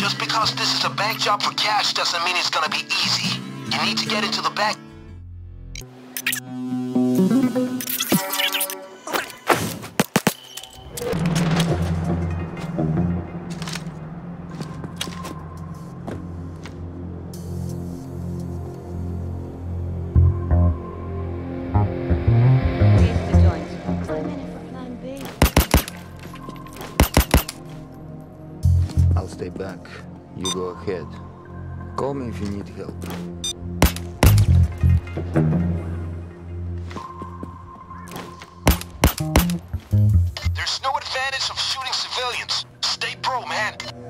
Just because this is a bank job for cash doesn't mean it's gonna be easy. You need to get into the bank. I'll stay back. You go ahead. Call me if you need help. There's no advantage of shooting civilians. Stay pro, man.